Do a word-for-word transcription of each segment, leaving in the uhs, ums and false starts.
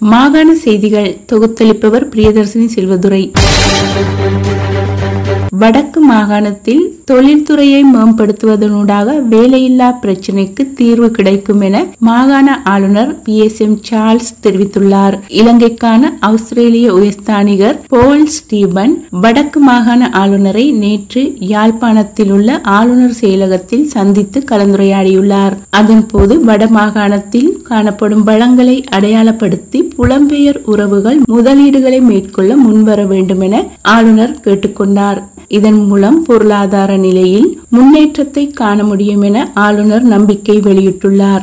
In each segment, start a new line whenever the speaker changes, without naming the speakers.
மாகாண செய்திகள் தொகுத்தளிப்பவர் பிரியதர்சினி செல்வதுரை. வடக்கு மாகாணத்தில் தொழில்துறையை மேம்படுத்துவதனூடாக வேலையில்லா பிரச்சினைக்கு தீர்வு கிடைக்கும் என மாகாண ஆளுநர் பி எஸ் எம் சார்ல்ஸ் தெரிவித்துள்ளார். இலங்கைக்கான ஆஸ்திரேலிய உயர்ஸ்தானிகர் போல் ஸ்டீபன் வடக்கு மாகாண ஆளுநரை நேற்று யாழ்ப்பாணத்தில் உள்ள ஆளுநர் செயலகத்தில் சந்தித்து கலந்துரையாடியுள்ளார். அதன்போது வடமாகாணத்தில் காணப்படும் வளங்களை அடையாளப்படுத்தி புலம்பெயர் உறவுகள் முதலீடுகளை மேற்கொள்ள முன்வர வேண்டும் என ஆளுநர் கேட்டுக்கொண்டார். இதன் மூலம் பொருளாதார நிலையில் முன்னேற்றத்தை காண முடியும் என ஆளுநர் நம்பிக்கை வெளியிட்டுள்ளார்.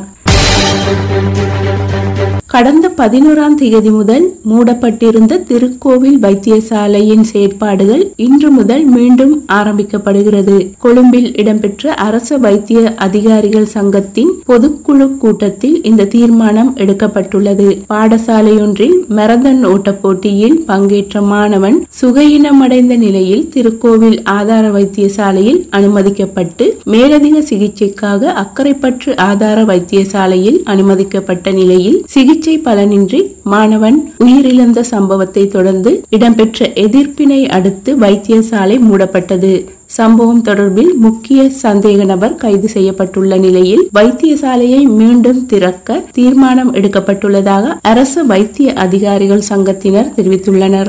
கடந்த பதினோராம் தேதி முதல் மூடப்பட்டிருந்த திருக்கோவில் வைத்தியசாலையின் செயற்பாடுகள் இன்று முதல் மீண்டும் ஆரம்பிக்கப்படுகிறது. கொழும்பில் இடம்பெற்ற அரச வைத்திய அதிகாரிகள் சங்கத்தின் பொதுக்குழு கூட்டத்தில் இந்த தீர்மானம் எடுக்கப்பட்டுள்ளது. பாடசாலையொன்றில் மரதன் ஓட்ட போட்டியில் பங்கேற்ற மாணவன் சுகையினமடைந்த நிலையில் திருக்கோவில் ஆதார வைத்தியசாலையில் அனுமதிக்கப்பட்டு மேலதிக சிகிச்சைக்காக அக்கரைப்பற்று ஆதார வைத்தியசாலையில் அனுமதிக்கப்பட்ட நிலையில் சிகிச்சை பலனின்றி மாணவன் உயிரிழந்த சம்பவத்தை தொடர்ந்து இடம்பெற்ற எதிர்ப்பினை அடுத்து வைத்தியசாலை மூடப்பட்டது. சம்பவம் தொடர்பில் முக்கிய சந்தேக நபர் கைது செய்யப்பட்டுள்ள நிலையில் வைத்தியசாலையை மீண்டும் திறக்க தீர்மானம் எடுக்கப்பட்டுள்ளதாக அரசு வைத்திய அதிகாரிகள் சங்கத்தினர் தெரிவித்துள்ளனர்.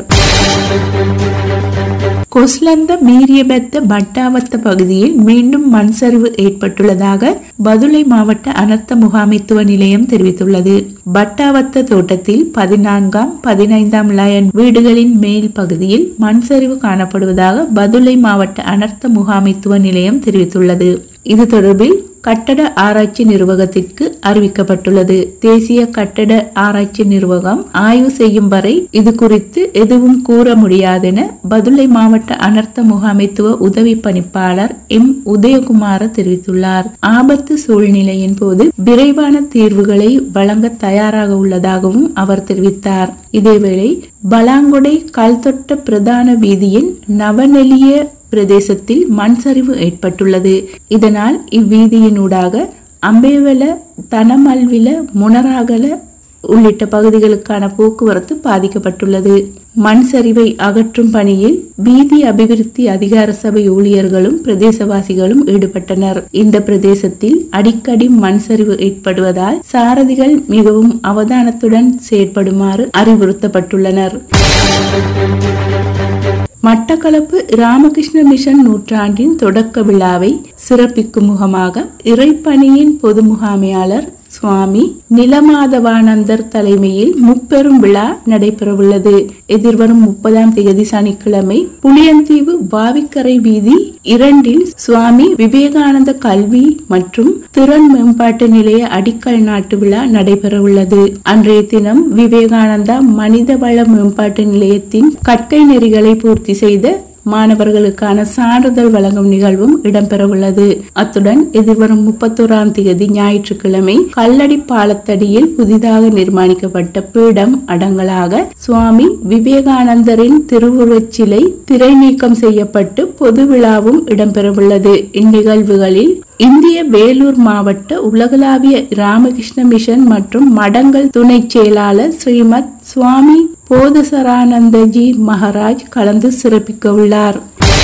கொஸ்லந்த மீரியபெத்த பட்டாவத்த பகுதியில் மீண்டும் மண் சரிவு ஏற்பட்டுள்ளதாக பதுளை மாவட்ட அனர்த்த முகாமைத்துவ நிலையம் தெரிவித்துள்ளது. பட்டாவத்த தோட்டத்தில் பதினான்காம் பதினைந்தாம் லயன் வீடுகளின் மேல் பகுதியில் மண் சரிவு காணப்படுவதாக பதுளை மாவட்ட அனர்த்த முகாமைத்துவ நிலையம் தெரிவித்துள்ளது. இது தொடர்பில் கட்டட ஆராய்ச்சி நிர்வாகத்திற்கு அறிவிக்கப்பட்டுள்ளது. தேசிய கட்டட ஆராய்ச்சி நிர்வாகம் ஆய்வு செய்யும் வரை இது குறித்து எதுவும் கூற முடியாதென பதுளை மாவட்ட அனர்த்த முகாமைத்துவ உதவி பணிப்பாளர் எம் உதயகுமார தெரிவித்துள்ளார். ஆபத்து சூழ்நிலையின் போது விரைவான தீர்வுகளை வழங்க தயாராக உள்ளதாகவும் அவர் தெரிவித்தார். இதேவேளை பலாங்கொடை கல்தொட்ட பிரதான வீதியின் நவநெலிய பிரதேசத்தில் மண் சரிவு ஏற்பட்டுள்ளது. இதனால் இவ்வீதியினூடாக அம்பேவல, தனமல்வில, முனராகல உள்ளிட்ட பகுதிகளுக்கான போக்குவரத்து பாதிக்கப்பட்டுள்ளது. மண் சரிவை அகற்றும் பணியில் வீதி அபிவிருத்தி அதிகார சபை ஊழியர்களும் பிரதேசவாசிகளும் ஈடுபட்டனர். இந்த பிரதேசத்தில் அடிக்கடி மண் சரிவு ஏற்படுவதால் சாரதிகள் மிகவும் அவதானத்துடன் செயற்படுமாறு அறிவுறுத்தப்பட்டுள்ளனர். மட்டக்களப்பு ராமகிருஷ்ண மிஷன் நூற்றாண்டின் தொடக்க விழாவை சிறப்பிக்கும் முகமாக இறைப்பணியின் பொது முகாமையாளர் சுவாமி நிலமாதவானந்தர் தலைமையில் முப்பெரும் விழா நடைபெறவுள்ளது. எதிர்வரும் முப்பதாம் தேதி சனிக்கிழமை புளியந்தீவு வாவிக்கரை வீதி இரண்டில் சுவாமி விவேகானந்த கல்வி மற்றும் திறன் மேம்பாட்டு நிலைய அடிக்கல் நாட்டு விழா நடைபெறவுள்ளது. அன்றைய தினம் விவேகானந்தா மனிதவள மேம்பாட்டு நிலையத்தின் கற்கை நெறிகளை பூர்த்தி செய்த மாணவர்களுக்கான சான்றிதழ் வழங்கும் நிகழ்வும் இடம்பெறவுள்ளது. அத்துடன் எதிர்வரும் முப்பத்தோராம் தேதி ஞாயிற்றுக்கிழமை கல்லடி பாலத்தடியில் புதிதாக நிர்மாணிக்கப்பட்ட பீடம் அடங்கலாக சுவாமி விவேகானந்தரின் திருவுருவச் சிலை திரை நீக்கம் செய்யப்பட்டு பொது விழாவும் இடம்பெறவுள்ளது. இந்நிகழ்வுகளில் இந்திய வேலூர் மாவட்ட உலகளாவிய ராமகிருஷ்ண மிஷன் மற்றும் மடங்கள் துணை செயலாளர் ஸ்ரீமத் சுவாமி போதசரானந்தஜி மகாராஜ் கலந்து சிறப்பிக்க உள்ளார்.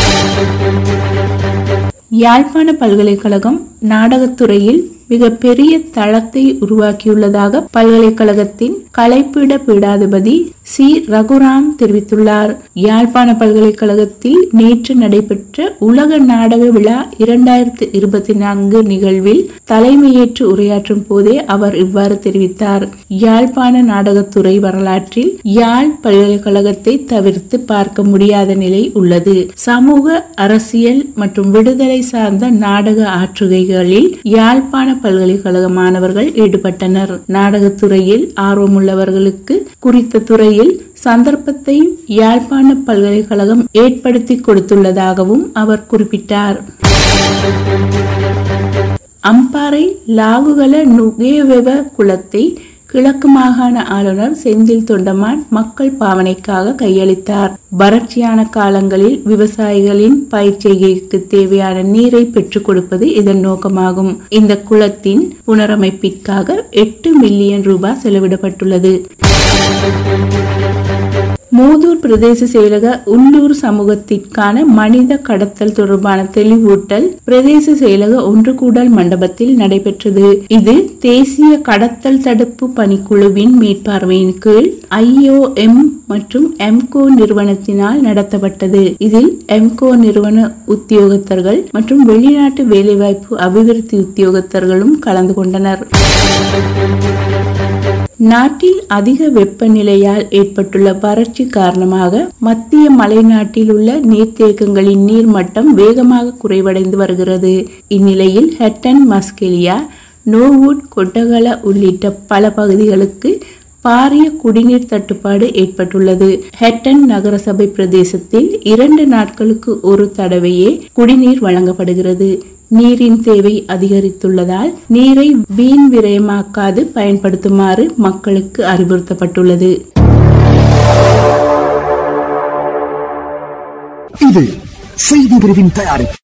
யாழ்ப்பாண பல்கலைக்கழகம் நாடகத்துறையில் மிக பெரிய தளத்தை உருவாக்கியுள்ளதாக பல்கலைக்கழகத்தின் கலைப்பீட பீடாதிபதி சி ரகுராம் தெரிவித்துள்ளார். யாழ்ப்பாண பல்கலைக்கழகத்தில் நேற்று நடைபெற்ற உலக நாடக விழா இரண்டாயிரத்தி இருபத்தி நான்கு நிகழ்வில் தலைமையேற்று உரையாற்றும் போதே அவர் இவ்வாறு தெரிவித்தார். யாழ்ப்பாண நாடகத்துறை வரலாற்றில் யாழ் பல்கலைக்கழகத்தை தவிர்த்து பார்க்க முடியாத நிலை உள்ளது. சமூக, அரசியல் மற்றும் விடுதலை சார்ந்த நாடக ஆற்றுகைகளில் யாழ்ப்பாண பல்கலைக்கழக மாணவர்கள் ஈடுபட்டனர். நாடகத்துறையில் ஆர்வமுள்ளவர்களுக்கு குறித்த துறையில் சந்தர்ப்பத்தை யாழ்ப்பாண பல்கலைக்கழகம் ஏற்படுத்தி கொடுத்துள்ளதாகவும் அவர் குறிப்பிட்டார். அம்பாறை லாகுகல நுகேவெவ குளத்தை கிழக்கு மாகாண ஆளுநர் செந்தில் தொண்டமான் மக்கள் பாவனைக்காக கையளித்தார். வறட்சியான காலங்களில் விவசாயிகளின் பயிர் செய்கைக்கு தேவையான நீரை பெற்றுக் கொடுப்பது இதன் நோக்கமாகும். இந்த குளத்தின் புனரமைப்பிற்காக எட்டு மில்லியன் ரூபாய் செலவிடப்பட்டுள்ளது. மூதூர் பிரதேச செயலக உள்ளூர் சமூகத்திற்கான மனித கடத்தல் தொடர்பான தெளிவூட்டல் பிரதேச செயலக ஒன்று கூடல் மண்டபத்தில் நடைபெற்றது. இது தேசிய கடத்தல் தடுப்பு பணிக்குழுவின் மேற்பார்வையின் கீழ் ஐ ஓ எம் மற்றும் எம்கோ நிறுவனத்தினால் நடத்தப்பட்டது. இதில் எம்கோ நிறுவன உத்தியோகத்தர்கள் மற்றும் வெளிநாட்டு வேலைவாய்ப்பு அபிவிருத்தி உத்தியோகத்தர்களும் கலந்து கொண்டனர். நாட்டில் அதிக வெப்பநிலையால் ஏற்பட்டுள்ள வறட்சி காரணமாக மத்திய மலைநாட்டில் உள்ள நீர்த்தேக்கங்களின் நீர்மட்டம் வேகமாக குறைவடைந்து வருகிறது. இந்நிலையில் ஹட்டன், மஸ்கெலியா, நோவுட், கொட்டகல உள்ளிட்ட பல பகுதிகளுக்கு பாரிய குடிநீர் தட்டுப்பாடு ஏற்பட்டுள்ளது. ஹட்டன் நகரசபை பிரதேசத்தில் இரண்டு நாட்களுக்கு ஒரு தடவையே குடிநீர் வழங்கப்படுகிறது. நீரின் தேவை அதிகரித்துள்ளதால் நீரை வீண் விரயமாக்காது பயன்படுத்துமாறு மக்களுக்கு அறிவுறுத்தப்பட்டுள்ளது.
இது செய்தி பிரிவின் தயாரிப்பு.